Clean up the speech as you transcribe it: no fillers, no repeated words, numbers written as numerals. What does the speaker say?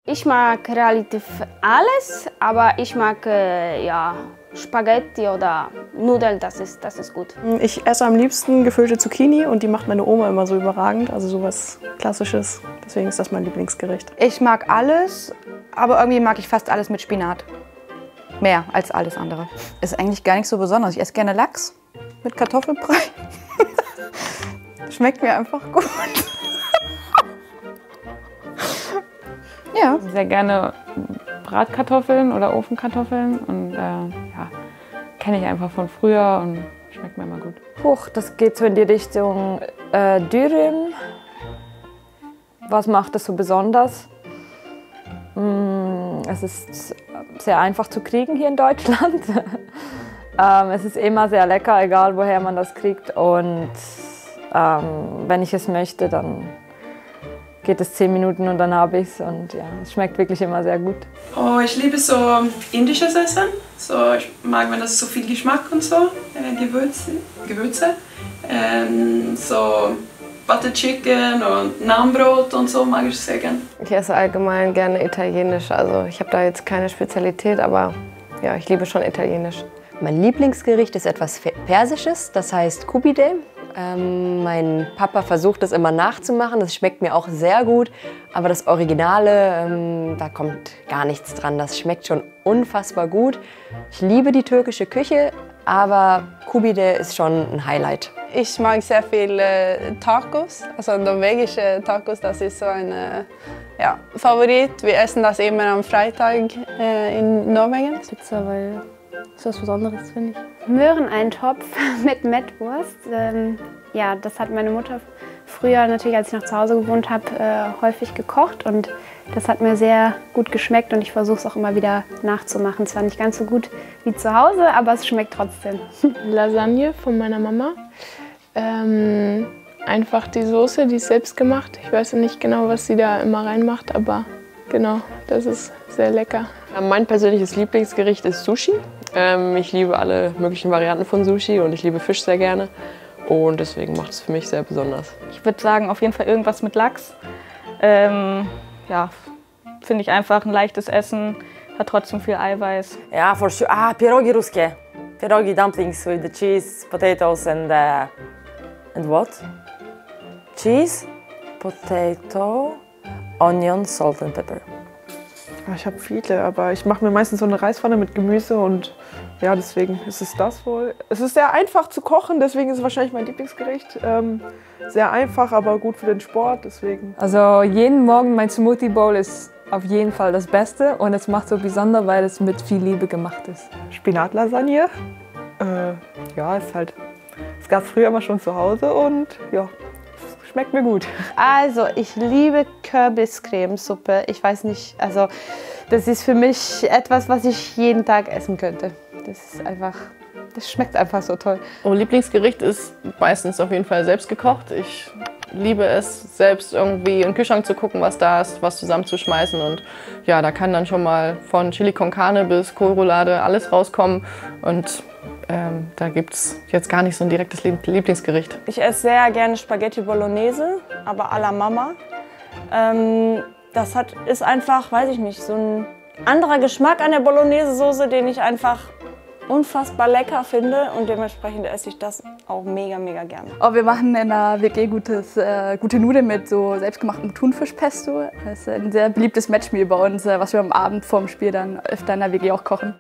Ich mag relativ alles, aber ich mag ja, Spaghetti oder Nudeln, das ist gut. Ich esse am liebsten gefüllte Zucchini und die macht meine Oma immer so überragend, also sowas Klassisches. Deswegen ist das mein Lieblingsgericht. Ich mag alles, aber irgendwie mag ich fast alles mit Spinat. Mehr als alles andere. Ist eigentlich gar nicht so besonders. Ich esse gerne Lachs mit Kartoffelbrei. Schmeckt mir einfach gut. Ja. Sehr gerne Bratkartoffeln oder Ofenkartoffeln und ja, kenne ich einfach von früher und schmeckt mir immer gut. Huch, das geht so in die Richtung Dürüm. Was macht das so besonders? Es ist sehr einfach zu kriegen hier in Deutschland. Es ist immer sehr lecker, egal woher man das kriegt. Und wenn ich es möchte, dann geht es 10 Minuten und dann habe ich es. Und ja, es schmeckt wirklich immer sehr gut. Oh, ich liebe so indisches Essen. So, ich mag, wenn das so viel Geschmack und so, Gewürze. So Butter Chicken und Naanbrot und so mag ich sehr gern. Ich esse allgemein gerne Italienisch. Also ich habe da jetzt keine Spezialität, aber ja, ich liebe schon Italienisch. Mein Lieblingsgericht ist etwas Persisches, das heißt Kubide. Mein Papa versucht das immer nachzumachen, das schmeckt mir auch sehr gut. Aber das Originale, da kommt gar nichts dran. Das schmeckt schon unfassbar gut. Ich liebe die türkische Küche, aber Kubide ist schon ein Highlight. Ich mag sehr viel Tacos, also norwegische Tacos, das ist so ein ja, Favorit. Wir essen das immer am Freitag in Norwegen. Pizza, weil das ist was Besonderes, finde ich. Möhreneintopf mit Mettwurst. Ja, das hat meine Mutter früher natürlich, als ich noch zu Hause gewohnt habe, häufig gekocht und das hat mir sehr gut geschmeckt und ich versuche es auch immer wieder nachzumachen. Zwar nicht ganz so gut wie zu Hause, aber es schmeckt trotzdem. Lasagne von meiner Mama. Einfach die Soße, die ist selbst gemacht. Ich weiß nicht genau, was sie da immer reinmacht, aber genau, das ist sehr lecker. Mein persönliches Lieblingsgericht ist Sushi. Ich liebe alle möglichen Varianten von Sushi und ich liebe Fisch sehr gerne. Und deswegen macht es für mich sehr besonders. Ich würde sagen, auf jeden Fall irgendwas mit Lachs. Ja, finde ich einfach ein leichtes Essen, hat trotzdem viel Eiweiß. Ja, for sure. Pierogi ruske. Pierogi dumplings with the cheese, potatoes and what? Cheese, potato, onion, salt and pepper. Ich habe viele, aber ich mache mir meistens so eine Reispfanne mit Gemüse und ja, deswegen ist es das wohl. Es ist sehr einfach zu kochen, deswegen ist es wahrscheinlich mein Lieblingsgericht. Sehr einfach, aber gut für den Sport, deswegen. Also jeden Morgen mein Smoothie Bowl ist auf jeden Fall das Beste und es macht so besonders, weil es mit viel Liebe gemacht ist. Spinatlasagne, ja, ist halt, es gab es früher immer schon zu Hause und ja, schmeckt mir gut. Also, ich liebe Kürbiscremesuppe. Ich weiß nicht, also das ist für mich etwas, was ich jeden Tag essen könnte. Das ist einfach, das schmeckt einfach so toll. Oh, Lieblingsgericht ist meistens auf jeden Fall selbst gekocht. Ich liebe es, selbst irgendwie in den Kühlschrank zu gucken, was da ist, was zusammenzuschmeißen. Und ja, da kann dann schon mal von Chili con Carne bis Kohlroulade alles rauskommen. Und da gibt es jetzt gar nicht so ein direktes Lieblingsgericht. Ich esse sehr gerne Spaghetti Bolognese, aber à la Mama. Das ist einfach, weiß ich nicht, so ein anderer Geschmack an der Bolognese-Soße, den ich einfach unfassbar lecker finde und dementsprechend esse ich das auch mega, mega gerne. Oh, wir machen in der WG gute Nudeln mit so selbstgemachtem Thunfischpesto. Das ist ein sehr beliebtes Matchmeal bei uns, was wir am Abend vorm Spiel dann öfter in der WG auch kochen.